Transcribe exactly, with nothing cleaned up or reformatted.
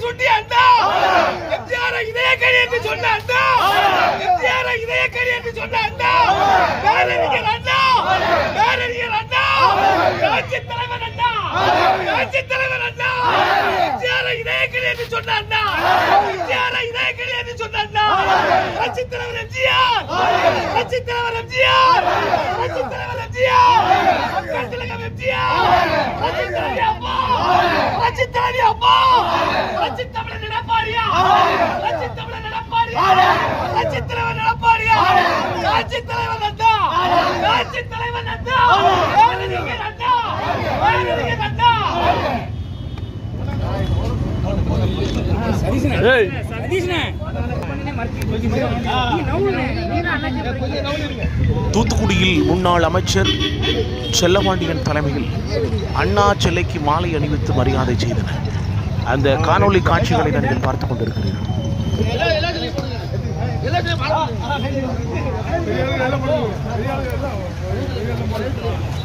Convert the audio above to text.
சுட்டி அண்ணா எம்ஜிஆர் இதய கடி என்று சொன்ன அண்ணா எம்ஜிஆர் இதய கடி என்று சொன்ன அண்ணா பேரறிஞர் அண்ணா பேரறிஞர் அண்ணா காட்சி தலைவர் அண்ணா காட்சி தலைவர் அண்ணா எம்ஜிஆர் இதய கடி என்று சொன்ன அண்ணா எம்ஜிஆர் இதய கடி என்று சொன்ன அண்ணா காட்சி தலைவர் எம்ஜிஆர் காட்சி தலைவர் எம்ஜிஆர் காட்சி தலைவர் எம்ஜிஆர் மக்கள் திலகம் எம்ஜிஆர் காட்சி தலைவர் அப்பா காட்சி தலைவர் அப்பா காட்சி தமிழர் நடப்பாரியா காட்சி தமிழர் நடப்பாரியா காட்சி தலைவர் நடப்பாரியா காட்சி தலைவர் அண்ணா காட்சி தலைவர் அண்ணா பேரறிஞர் அண்ணா பேரறிஞர் அண்ணா ஏய் தூத்துக்குடியில் முன்னாள் அமைச்சர் செல்லபாண்டியன் தலைமையில் அண்ணா சிலைக்கு மாலை அணிவித்து மரியாதை செய்தனர். அந்த காணொளி காட்சிகளை நீங்கள் பார்த்துக் கொண்டிருக்கிறீர்கள். எல்லா